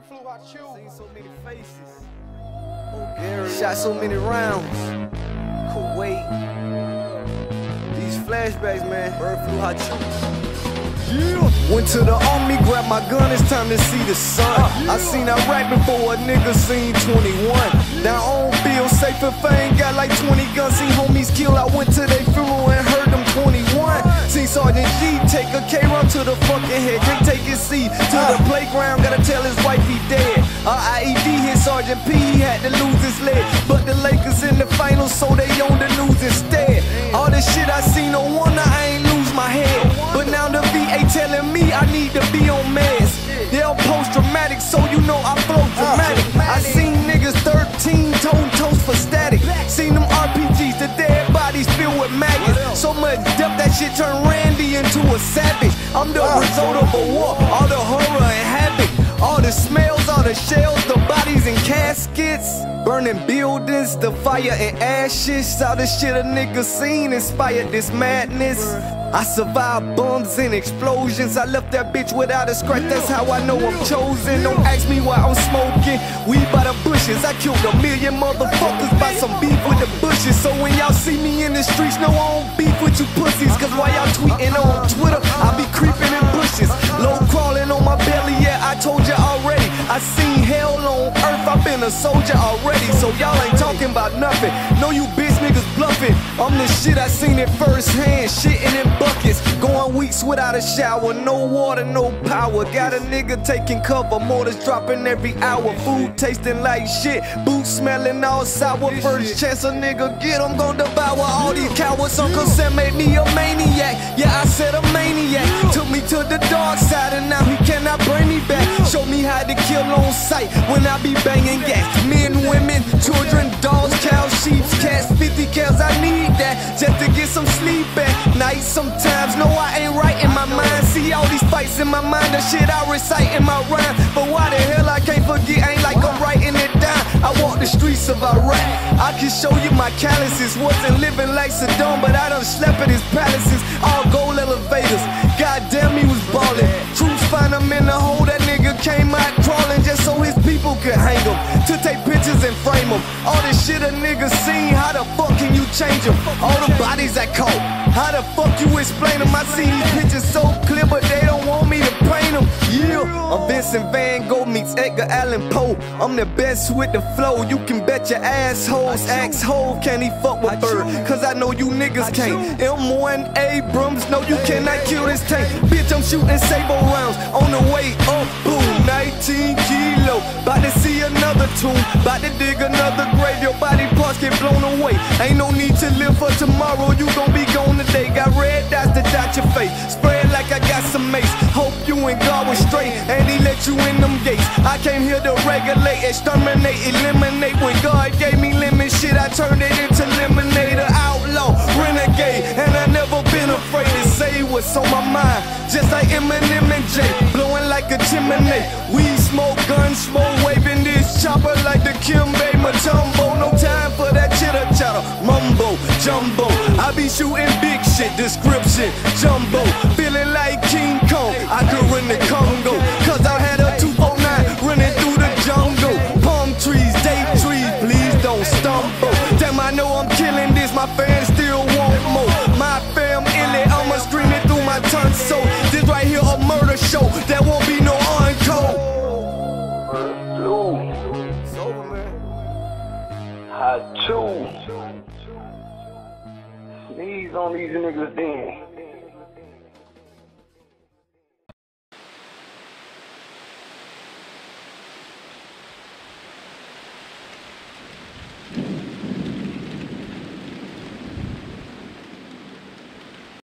FLU HACHOO. Seen so many faces. Shot so many rounds. Kuwait. These flashbacks, man. FLU HACHOO. Yeah. Went to the army, grabbed my gun, it's time to see the sun. I seen Iraq before a nigga seen 21. Now I don't feel safe if I ain't got like 20 guns. Seen homies killed, I went to their funeral and heard them 21. Seen Sergeant G take a K-run to the fucking head. Jake take his C to the playground, gotta tell his wife he dead. IED hit Sergeant P, he had to lose his leg. But the Lakers in the finals, so they on the news instead. All this shit I seen, no wonder I ain't lose my head. But now the VA telling me I need to be on meds. They're post-traumatic, so you know I flow dramatic. I seen niggas 13 toast for static. Seen them RPGs, the dead bodies filled with maggots. So much depth that shit turned Randy into a savage. I'm the result of a war, all the horror and havoc. All the smells, all the shells, the bodies and caskets. Burning buildings, the fire and ashes. All the shit a nigga seen inspired this madness. I survived bombs and explosions. I left that bitch without a scratch, that's how I know I'm chosen. Don't ask me why I'm smoking weed by the bushes. I killed a million motherfuckers by some beef with the bushes. So when y'all see me in the streets, know I don't beef with you pussies. Cause while y'all tweeting on Twitter, I be creeping in bushes. Low crawling on my belly, yeah, I told ya already. I seen hell on earth, I've been a soldier already. So y'all ain't talking about nothing. No, you bitch niggas bluffing. I'm the shit, I seen it firsthand. Shitting in buckets, going weeks without a shower. No water, no power. Got a nigga taking cover, mortars dropping every hour. Food tasting like shit, boots smelling all sour. First chance a nigga get, I'm gon' devour all these cowards. Uncle Sam made me a maniac. Yeah, I said a maniac. Took me to the dark side and now he cannot bring me back. Show me how to kill on sight when I be banging gas. Men, women, children, dogs, cows, sheep, cats, 50 cows, I need that just to get some sleep at night. Sometimes, no, I ain't right in my mind. See all these fights in my mind, the shit I recite in my rhyme. But why the hell I can't forget, ain't like I'm writing it down. I walk the streets of Iraq, I can show you my calluses. Wasn't living like Saddam, but I done slept at his palaces. All gold elevators, goddamn he was ballin'. Troops find him in the hole, that nigga came out crawling just so his people could hang him. To take pictures and frame them. All this shit a nigga seen, how the fuck can you change them? All the bodies I caught, how the fuck you explain them? I see these pictures so clear, but they don't want me to paint them. Yeah, I'm Vincent Van Gogh meets Edgar Allan Poe. I'm the best with the flow, you can bet your assholes. Ask Hov, can he fuck with Bird? Cause I know you niggas can't. M1 Abrams, no you cannot kill this tank. Bitch, I'm shooting saber rounds on the way up, boom. 19 kilo, bout to see another tomb, bout to dig another grave. Your body parts get blown away. Ain't no need to live for tomorrow, you gon' be gone today. Got red dots to dot your face, spread like I got some mace. Hope you and God was straight, and he let you in them gates. I came here to regulate, exterminate, eliminate. When God gave me lemon shit, I turned it into lemonade. An outlaw, renegade, and I never been afraid to say what's on my mind. Just like Eminem and Jay, blowing like a chimney. Weed smoke, gun smoke, waving this chopper like the Kimbe Matumbo. No time for that chitter chatter, mumbo jumbo. I be shooting big shit, description jumbo. Feeling like King Kong, I could run the Congo. Cause I had a 249 running through the jungle. Palm trees, date trees, please don't stumble. Damn, I know I'm killing this, my fans still want more. My fam illy, I'ma scream it through my tongue. So this right here a murder show, there won't be no encore. It's over, man. HACHOO. Sneeze on these niggas then.